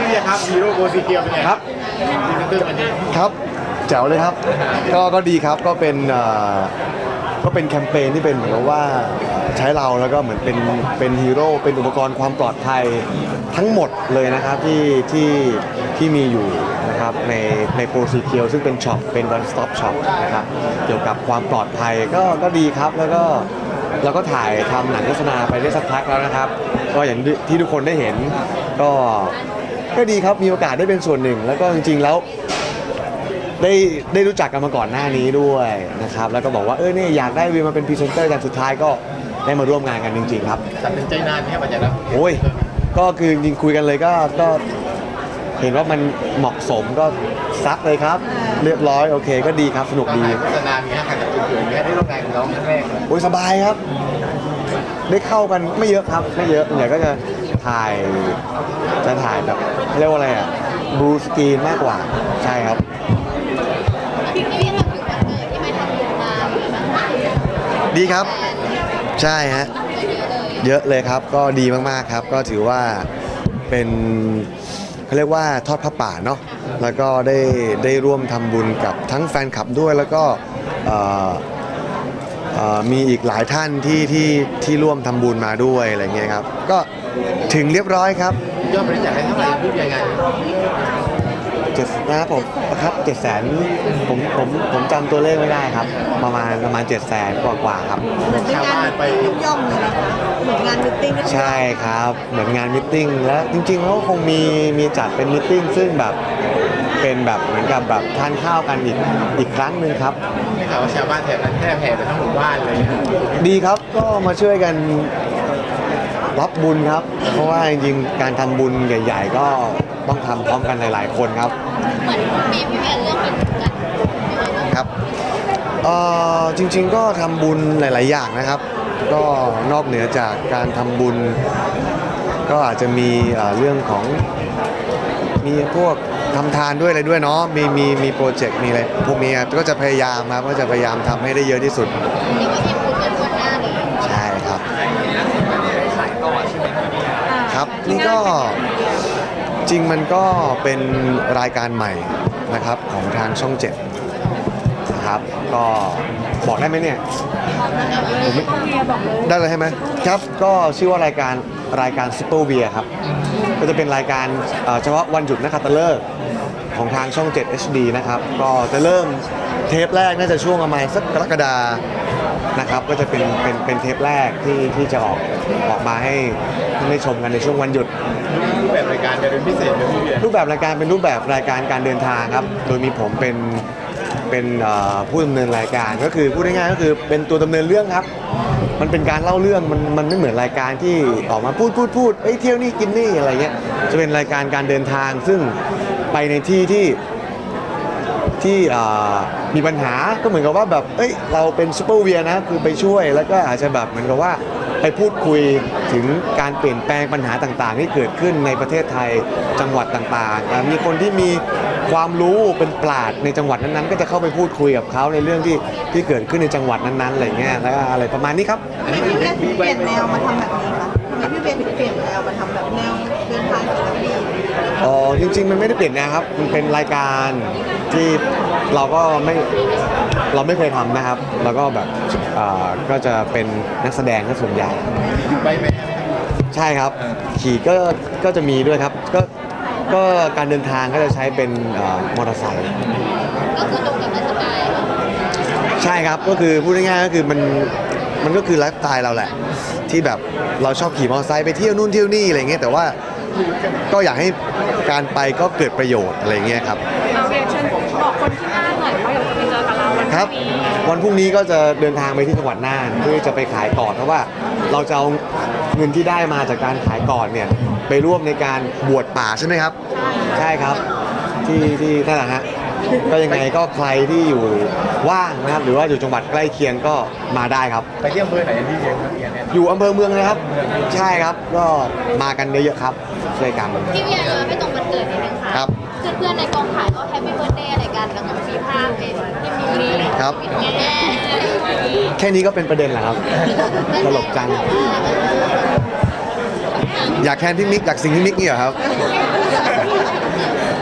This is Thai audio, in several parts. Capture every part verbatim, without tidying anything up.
พี่ครับฮีโร่โบซีเกียวเป็นไงครับครับแจ๋วเลยครับก็ก็ดีครับก็เป็นก็เป็นแคมเปญที่เป็นเหมือนกับว่าใช้เราแล้วก็เหมือนเป็นเป็นฮีโร่เป็นอุปกรณ์ความปลอดภัยทั้งหมดเลยนะครับที่ที่ที่มีอยู่นะครับในในโปรซีเคียวซึ่งเป็นช็อปเป็น one stop shop นะครับเกี่ยวกับความปลอดภัยก็ก็ดีครับแล้วก็เราก็ถ่ายทำหนังโฆษณาไปได้สักพักแล้วนะครับก็อย่างที่ทุกคนได้เห็นก็ก็ดีครับมีโอกาสได้เป็นส่วนหนึ่งแล้วก็จริงๆแล้วได้ได้รู้จักกันมาก่อนหน้านี้ด้วยนะครับแล้วก็บอกว่าเออเนี่ยอยากได้วีมาเป็นพรีเซนเตอร์แต่สุดท้ายก็ได้มาร่วมงานกันจริงๆครับตัดสินใจนานไหมครับอาจารย์ครับโอ้ยก็คือจริงคุยกันเลยก็ก็เห็นว่ามันเหมาะสมก็ซักเลยครับเรียบร้อยโอเคก็ดีครับสนุกดีโฆษณามีฮะกับอื่นๆได้ร่วมงานกับน้องครั้งแรกเลยโอ้ยสบายครับได้เข้ากันไม่เยอะครับไม่เยอะเดี๋ยวก็จะถ่ายจะถ่ายแบบเรียกว่าอะไรอ่ะบลูสกรีนมากกว่าใช่ครับดีครับใช่ฮะเยอะเลยครับก็ดีมากๆครับก็ถือว่าเป็นเขาเรียกว่าทอดผ้าป่าเนาะแล้วก็ได้ได้ร่วมทำบุญกับทั้งแฟนคลับด้วยแล้วก็มีอีกหลายท่านที่ที่ที่ร่วมทำบุญมาด้วยอะไรเงี้ยครับก็ถึงเรียบร้อยครับยอดบริจาคให้เท่าไหร่พูดยังไงเจ็ดนะครับผมครับเจ็ดแสนผมผมผมจำตัวเลขไม่ได้ครับประมาณประมาณเจ็ดแสนกว่ากว่าครับเหมือนเป็นงานยุ่งย่อมเลยนะคะเหมือนงานมิทติ้งใช่ครับเหมือนงานมิทติ้งแล้วจริงๆแล้วคงมีมีจัดเป็นมิทติ้งซึ่งแบบเป็นแบบเหมือนกับแบบทานข้าวกันอีกอีกครั้งหนึ่งครับไม่ข่าวว่าชาวบ้านแถบนั้นแทบแห่ไปทั้งหมู่บ้านเลยดีครับก็มาช่วยกันรับบุญครับเพราะว่าจริงๆการทำบุญใหญ่ๆก็ต้องทำพร้อมกันหลายๆคนครับเหมือนมีพี่แอนเรื่องกันครับเอ่อจริงๆก็ทำบุญหลายๆอย่างนะครับก็นอกเหนือจากการทำบุญก็อาจจะมีเรื่องของมีพวกทำทานด้วยอะไรด้วยเนาะมีมีมีโปรเจกต์มีอะไรพวกนี้ก็จะพยายามครับก็จะพยายามทำให้ได้เยอะที่สุดใช่ครับครับนี่ก็จริงมันก็เป็นรายการใหม่นะครับของทางช่องเจ็ดนะครับก็บอกได้ไหมเนี่ยผมได้เลยใช่ไหมครับก็ชื่อว่ารายการรายการซุปเปอร์เวียครับก็จะเป็นรายการเฉพาะวันหยุดนักขัตฤกษ์ของทางช่องเจ็ด เอช ดี นะครับก็จะเริ่มเทปแรกน่าจะช่วงประมาณสักกรกฎานะครับก็จะเป็นเป็นเป็นเทปแรกที่ที่จะออกออกมาให้ได้ชมกันในช่วงวันหยุดรูปแบบรายการจะเป็นพิเศษรูปแบบรายการเป็นรูปแบบรายการการเดินทางครับโดยมีผมเป็นเป็นผู้ดำเนินรายการก็คือพูดง่ายๆก็คือเป็นตัวดำเนินเรื่องครับมันเป็นการเล่าเรื่องมันมันไม่เหมือนรายการที่ออกมาพูดพูดพูดเอ้ยเที่ยวนี่กินนี่อะไรเงี้ยจะเป็นรายการการเดินทางซึ่งไปในที่ที่ที่มีปัญหาก็เหมือนกับว่าแบบเอ้ยเราเป็นซูเปอร์เวียนะคือไปช่วยแล้วก็อาจจะแบบเหมือนกับว่าไปพูดคุยถึงการเปลี่ยนแปลงปัญหาต่างๆที่เกิดขึ้นในประเทศไทยจังหวัดต่างๆมีคนที่มีความรู้เป็นปราชญ์ในจังหวัดนั้นๆก็จะเข้าไปพูดคุยกับเขาในเรื่องที่ที่เกิดขึ้นในจังหวัดนั้นๆอะไรเงี้ยแล้วอะไรประมาณนี้ครับพี่เบนเปลี่ยนแนวมาทำแบบนี้คะทำไมพี่เบนถึงเปลี่ยนแนวมาทำแบบแนวเดินทางสารคดีอ๋อจริงๆมันไม่ได้เปลี่ยนแนวครับมันเป็นรายการที่เราก็ไม่เราไม่เคยทำนะครับแล้วก็แบบก็จะเป็นนักแสดงก็ส่วนใหญ่ไปไหมใช่ครับขี่ก็ก็จะมีด้วยครับก็ก็การเดินทางก็จะใช้เป็นมอเตอร์ไซค์ก็คือตรงกับไลฟ์สไตล์ใช่ครับก็คือพูดง่ายๆก็คือมันมันก็คือไลฟ์สไตล์เราแหละที่แบบเราชอบขี่มอเตอร์ไซค์ไปเที่ยวนู่นเที่ยวนี่อะไรเงี้ยแต่ว่าก็อยากให้การไปก็เกิดประโยชน์อะไรเงี้ยครับเอาเรียนเชิญบอกคนที่น่านหน่อยว่าอยากจะไปเจอกับเราวันครับวันพรุ่งนี้ก็จะเดินทางไปที่จังหวัดน่านเพื่อจะไปขายก่อนเพราะว่าเราจะเอาเงินที่ได้มาจากการขายก่อนเนี่ยไปร่วมในการบวชป่าใช่ไหมครับใช่ครับที่ที่นั่นแหละฮะก็ยังไงก็ใครที่อยู่ว่างนะครับหรือว่าอยู่จังหวัดใกล้เคียงก็มาได้ครับไปที่อำเภอไหนที่เชียงอยู่อำเภอเมืองเลยครับใช่ครับก็มากันเยอะๆครับช่วยกันพี่เวียย้อนไปตรงวันเกิดนิดนึงค่ะเพื่อนๆในกองถ่ายก็แฮปปี้เบิร์ธเดย์อะไรกันแล้วก็มีภาพเป็นที่มีครับแค่นี้ก็เป็นประเด็นแหละครับตลกจังอยากแทนพี่มิกอยากสิงพี่มิกนี่เหรอครับ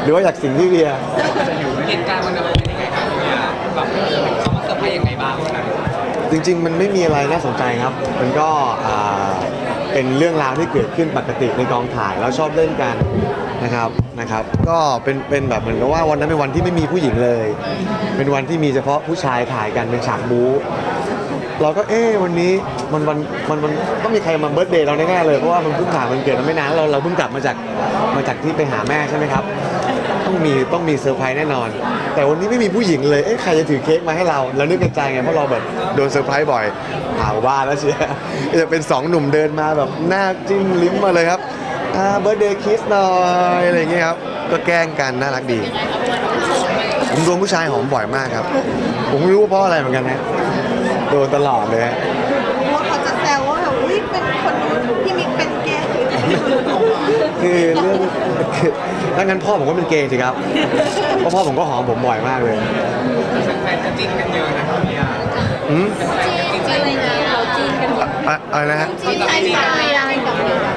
รือว่าอยากสิงพี่เวียเหตุการณ์มันเป็นยังไงครับเนี่ยแบบเขามาเซอร์ไพรส์ยังไงบ้างจริงๆมันไม่มีอะไรน่าสนใจครับมันก็อ่าเป็นเรื่องราวที่เกิดขึ้นปกติในกองถ่ายแล้วชอบเล่นกันนะครับนะครับก็เป็นเป็นแบบเหมือนกับว่าวันนั้นเป็นวันที่ไม่มีผู้หญิงเลย เป็นวันที่มีเฉพาะผู้ชายถ่ายกันเป็นฉากบู๊เราก็เอ๊ะวันนี้มันวันมันมันต้องมีใครมาเบิร์ธเดย์เราแน่ๆเลยเพราะว่ามันเพิ่งผ่านมันเกิดมาไม่นานเราเราเพิ่งกลับมาจากมาจากที่ไปหาแม่ใช่ไหมครับต้องมีต้องมีเซอร์ไพรส์แน่นอน แต่วันนี้ไม่มีผู้หญิงเลยเอ๊ะใครจะถือเค้กมาให้เราเรานึกในใจไงเพราะเราแบบโดนเซอร์ไพรส์บ่อยหาว่าแล้วเชียร์จะเป็นสองหนุ่มเดินมาแบบหน้าจิ้มลิ้มมาเลยครับอ่าเบิร์ธเดย์คิสหน่อยอะไรอย่างเงี้ยครับก็แกล้งกันน่ารักดีผมโดนผู้ชายหอมบ่อยมากครับผมไม่รู้ว่าเพราะอะไรเหมือนกันนะโดนตลอดเลยฮะว่าเขาจะแซวว่าแบบอุ้ยเป็นคนนู้นพี่มิกเป็นเกย์คือเรื่องคือถ้างั้นพ่อผมก็เป็นเกย์สิครับเพราะพ่อผมก็หอมผมบ่อยมากเลยแฟนจะจิ้นกันเยอะนะครับเนี่ยอืมจีนอะไรเงี้ยเราจีนกันอะอะอะไรนะฮะจีนใช้สายไม่ได้กับเรื่อง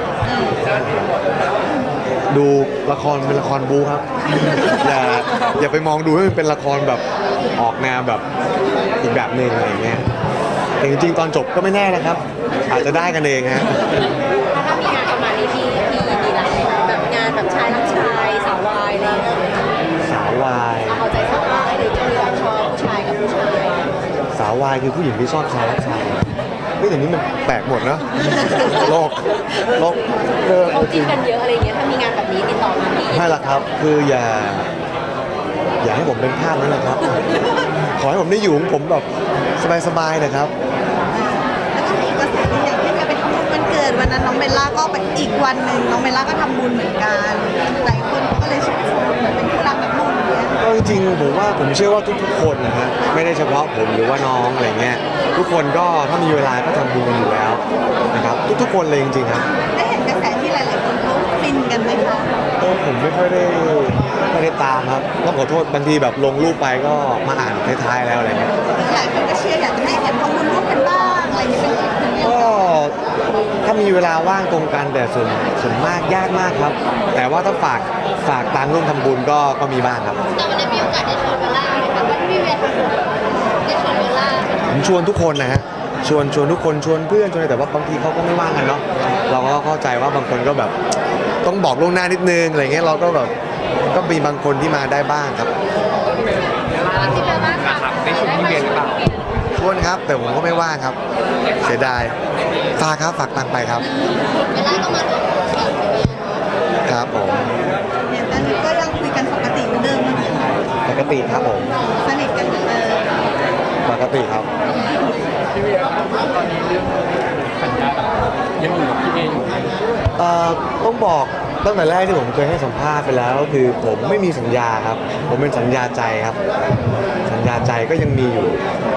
ดูละครเป็นละครบูครับอย่าอย่าไปมองดูให้มันเป็นละครแบบออกแนวแบบอีกแบบหนึ่งอะไรอย่างเงี้ยแต่จริงๆตอนจบก็ไม่แน่นะครับ อาจจะได้กันเองฮะถ้ามีงานประมาณนี้ที่ที่ดีหลายแบบงานแบบชายรักชายสาววายอะไรอย่างเงี้ยสาววายเอาใจสาววายหรือจะมีแบบชอบผู้ชายกับผู้ชายสาววายคือผู้หญิงที่ชอบชายรักชายเฮ้ยแต่นี้มันแปลกหมดเนอะโลกโลกเออเขาจจีรินงกันเยอะอะไรเงี้ยถ้ามีงานแบบนี้ติดต่อมาดีไม่ละครับคืออย่า อย่าให้ผมเป็นภาพนั้นเลยครับ ขอให้ผมได้อยู่ของผมแบบสบายๆนะครับแล้วก็มีอีกกระแสหนึงอย่างที่จะไปทำบุญวันเกิดวันนั้นน้องเบลล่าก็ไปอีกวันหนึ่งน้องเบลล่าก็ทำบุญเหมือนกันหลายคนก็เลยชื่นชมเหมือนเป็นคู่รักแบบบุญอย่างเงี้ยก็จริงๆผมว่าผมเชื่อว่าทุกๆคนนะฮะไม่ได้เฉพาะผมหรือว่าน้องอะไรเงี้ยทุกคนก็ถ้ามีเวลาก็ทำบุญกันอยู่แล้วนะครับทุกๆคนเลยจริงๆครับได้เห็นกระแสที่หลายๆคนเขาฟินกันไหมคะก็ผมไม่ค่อยได้ไม่ได้ตามครับต้องขอโทษบางทีแบบลงรูปไปก็มาอ่านท้ายๆแล้วอะไรเงี้ยหลายคนก็เชียร์อยากจะให้เห็นทำบุญร่วมกันบ้างอะไรอย่างเงี้ยเป็นอย่างเงี้ยก็ถ้ามีเวลาว่างตรงกันแต่ส่วนส่วนมากยากมากครับ แต่ว่าถ้าฝากฝากตังค์ร่วมทำบุญก็ก็มีบ้างครับแต่วันนี้มีโอกาสได้ชวนเบลล่าไหมคะว่าพี่เวียทำบุญได้ชวนเบลล่าผมชวนทุกคนนะฮะชวนชวนทุกคนชวนเพื่อนชวนอะไรแต่ว่าบางทีเขาก็ไม่ว่างกันเนาะเราก็เข้าใจว่าบางคนก็แบบต้องบอกล่วงหน้านิดนึงอะไรเงี้ยเราก็แบบก็มีบางคนที่มาได้บ้างครับที่เบลล่านะครับได้ชมพี่เบียร์หรือเปล่าชวนครับแต่ผมก็ไม่ว่างครับ เสียดายฝากครับฝากตังค์ไปครับเบลล่าก็มาร่วมกับพี่เวียเนาะครับผมเนี่ยตอนนี้ก็ยังคุยกันปกติเหมือนเดิมนะคะปกติครับผมสนิทกันเหมือนเดิมปกติครับพี่เบียร์ครับตอนนี้เรื่องสัญญาแบบยังอยู่กับพี่เออยู่ไหมเอ่อต้องบอกตั้งแต่แรกที่ผมเคยให้สัมภาษณ์ไปแล้วก็คือผมไม่มีสัญญาครับ ผมเป็นสัญญาใจครับ สัญญาใจก็ยังมีอยู่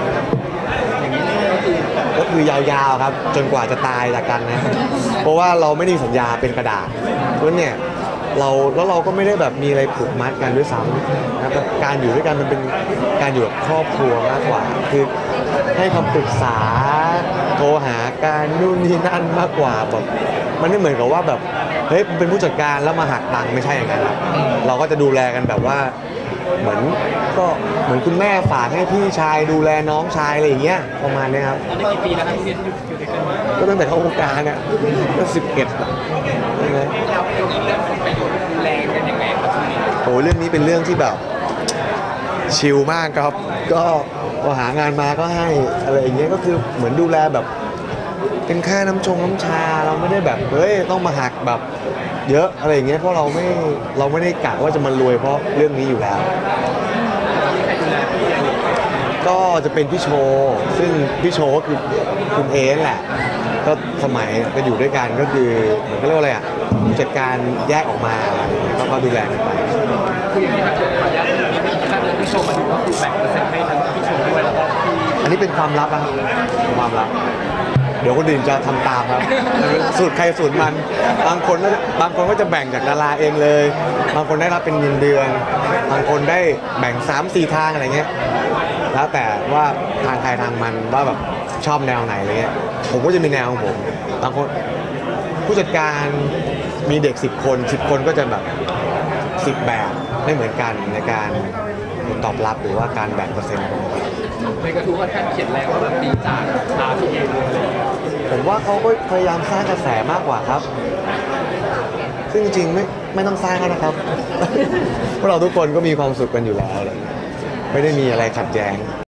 ก็คือยาวๆครับ จนกว่าจะตายจากกันนะ เพราะว่าเราไม่ได้มีสัญญาเป็นกระดาษเพราะเนี่ยเราแล้วเราก็ไม่ได้แบบมีอะไรผูกมัดกันด้วยซ้ำนะครับการอยู่ด้วยกันมันเป็นการอยู่กับครอบครัวมากกว่า คือให้คำปรึกษาโทรหาการนู่นนี่นั่นมากกว่าแบบมันไม่เหมือนกับว่าแบบเฮ้ยเป็นผู้จัดการแล้วมาหักตังค์ไม่ใช่อย่างนั้นครับเราก็จะดูแลกันแบบว่าเหมือนก็เหมือนคุณแม่ฝากให้พี่ชายดูแลน้องชายอะไรอย่างเงี้ยประมาณเนี้ยครับตอนนี้กี่ปีแล้วครับพี่เบียร์ที่อยู่อยู่ด้วยกันมาก็ตั้งแต่เข้าวงการเนี่ยก็สิบเอ็ดอะใช่ไหมแล้วเรื่องนี้เรื่องของประโยชน์ดูแลกันยังไงครับช่วงนี้โอ้เรื่องนี้เป็นเรื่องที่แบบชิลมากครับ ก็พอหางานมาก็ให้อะไรอย่างเงี้ยก็คือเหมือนดูแลแบบ เป็นค่าน้ำชงน้ำชาเราไม่ได้แบบเฮ้ยต้องมาหักแบบเยอะอะไรอย่างเงี้ยเพราะเราไม่เราไม่ได้กะว่าจะมารวยเพราะเรื่องนี้อยู่แล้ว ก็จะเป็นพี่โชว์ซึ่งพี่โชว์ก็คือคุณเอนั่นแหละ ก็สมัยก็อยู่ด้วยกันก็คือเหมือนก็เรียกว่าอะไรอ่ะผู้จัดการแยกออกมาอะไรอย่างเงี้ยก็ก็ดูแลกันไปคืออย่างนี้ครับขออนุญาตนิดนึงถ้าเกิดพี่โชว์มาดูก็คือแบ่งเปอร์เซ็นต์ให้ทั้งพี่โชว์ด้วยแล้วก็พี่อันนี้เป็นความลับนะครับเป็นความลับ เดี๋ยวคนอื่นจะทำตามครับสูตรใครสูตรมัน บางคนก็บางคนก็จะแบ่งจากดาราเองเลย บางคนได้รับเป็นเงินเดือน บางคนได้แบ่งสามสี่ทางอะไรเงี้ย แล้วแต่ว่าทางใครทางมันว่าแบบชอบแนวไหนอะไรเงี้ย ผมก็จะมีแนวของผม บางคนผู้จัดการมีเด็กสิบคนสิบคนก็จะแบบสิบแบบไม่เหมือนกันในการตอบรับหรือว่าการแบ่งเปอร์เซ็นต์ของมันในกระทู้ค่อนข้างเขียนแรงว่าแบบตีจากอาพีเอเลยอะไรอย่างเงี้ยผมว่าเขาก็พยายามสร้างกระแสมากกว่าครับ ซึ่งจริงๆไม่ไม่ต้องสร้างก็นะครับ เพราะเราทุกคนก็มีความสุขกันอยู่แล้วอะไรอย่างเงี้ยไม่ได้มีอะไรขัดแย้ง